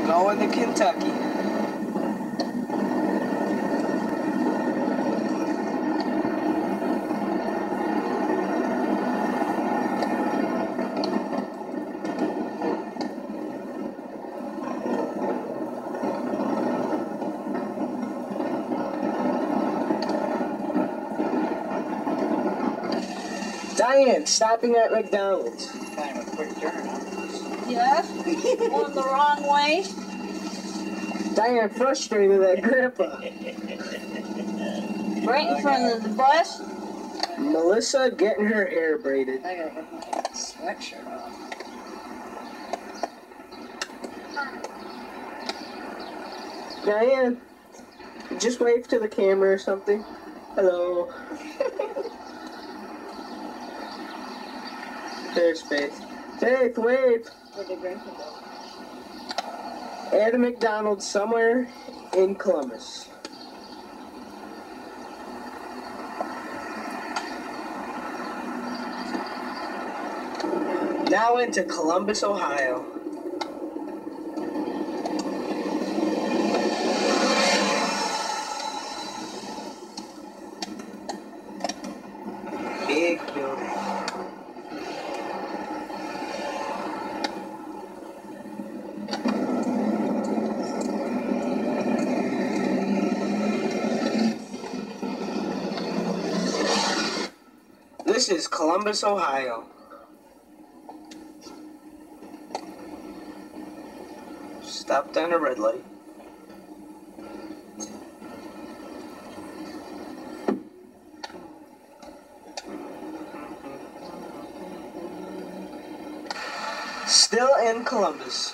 Going to Kentucky. Diane, stopping at McDonald's. Kind of a quick turn, huh? Yes, going the wrong way. Diane frustrated at Grandpa. Right in front of the bus. Melissa getting her hair braided. I gotta get my sweatshirt on. Diane, just wave to the camera or something. Hello. There's Faith. Faith, wave. Where'd the grandpa go? At a McDonald's somewhere in Columbus. Now into Columbus, Ohio. Big building. This is Columbus, Ohio. Stopped on a red light. Still in Columbus.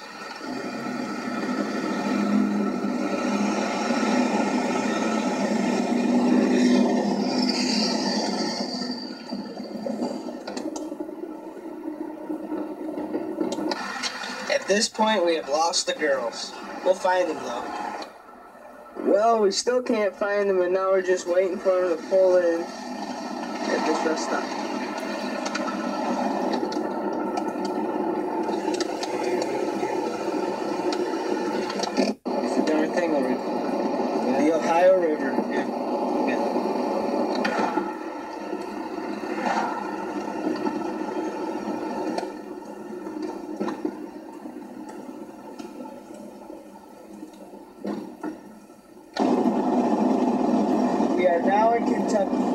At this point, we have lost the girls. We'll find them, though. Well, we still can't find them, and now we're just waiting for them to pull in at this rest stop. It's a different thing over here. The Ohio River. Yeah. We are now in Kentucky.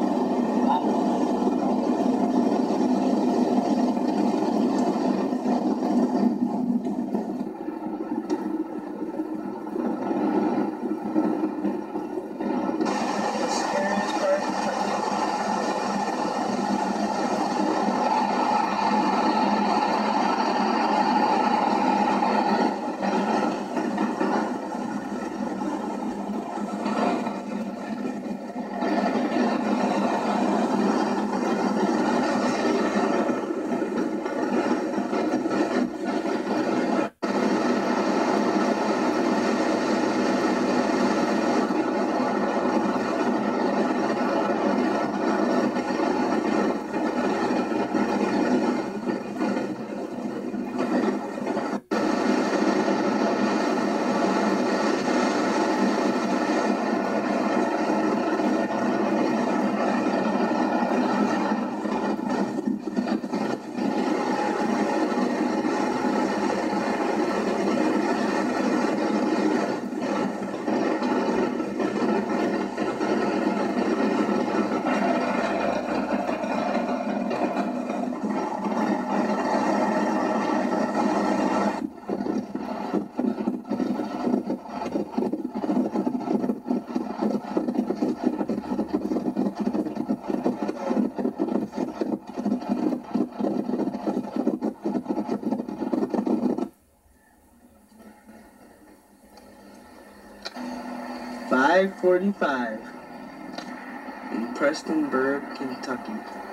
.45 in Prestonburg, Kentucky.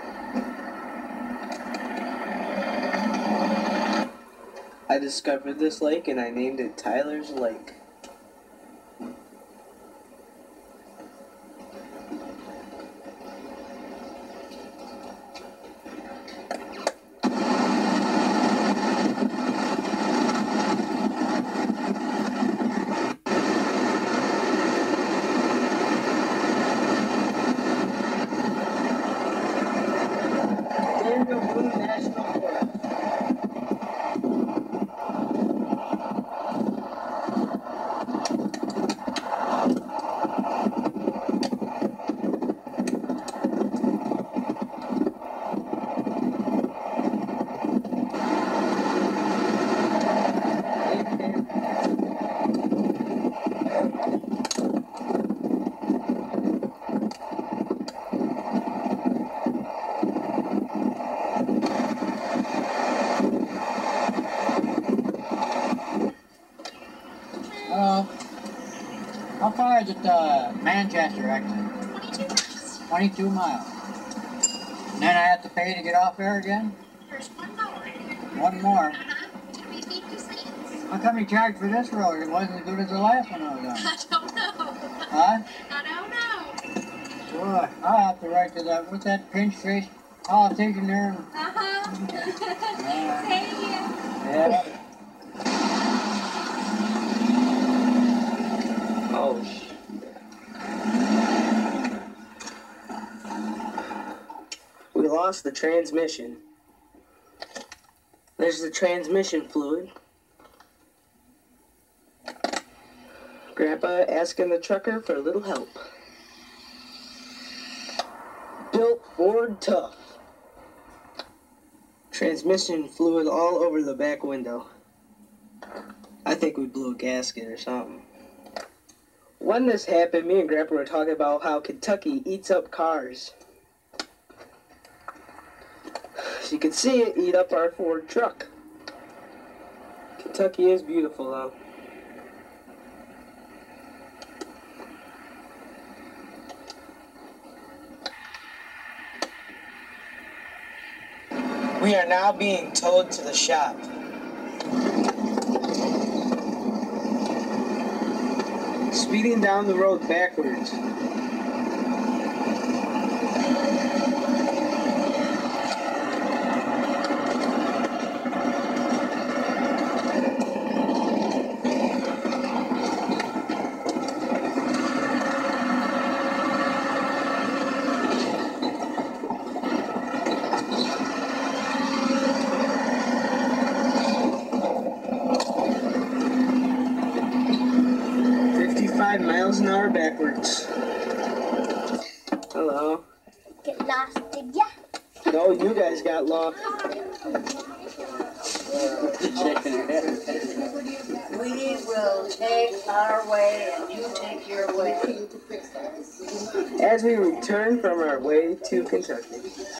I discovered this lake and I named it Tyler's Lake. How far is it to Manchester exit? 22 miles. And then I have to pay to get off there again? There's one more. One more. 20 feet to Saints. How come you charged for this road? It wasn't as good as the last one I was on. I don't know. Huh? I don't know. Boy, I'll have to write to that. What's that pinch face politician there? Uh-huh. Hey, Yeah. Oh, we lost the transmission. There's the transmission fluid. Grandpa asking the trucker for a little help. Built Ford tough. Transmission fluid all over the back window. I think we blew a gasket or something. When this happened, me and Grandpa were talking about how Kentucky eats up cars. So you can see it eat up our Ford truck. Kentucky is beautiful though. We are now being towed to the shop. Speeding down the road backwards. Miles an hour backwards. Hello. Get lost, did ya? No, you guys got lost. We will take our way and you take your way. As we return from our way to Kentucky.